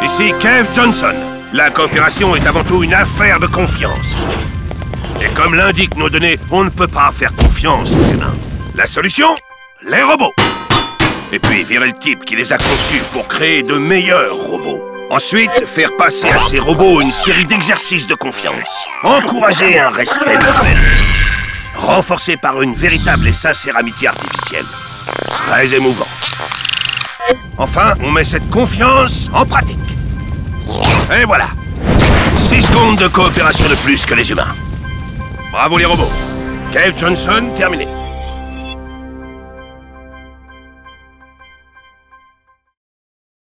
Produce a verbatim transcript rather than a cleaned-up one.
Ici Kev Johnson. La coopération est avant tout une affaire de confiance. Et comme l'indiquent nos données, on ne peut pas faire confiance aux humains. La solution? Les robots. Et puis virer le type qui les a conçus pour créer de meilleurs robots. Ensuite, faire passer à ces robots une série d'exercices de confiance. Encourager un respect mutuel. Renforcé par une véritable et sincère amitié artificielle. Très émouvant. Enfin, on met cette confiance en pratique. Et voilà. Six secondes de coopération de plus que les humains. Bravo les robots. Kev Johnson, terminé.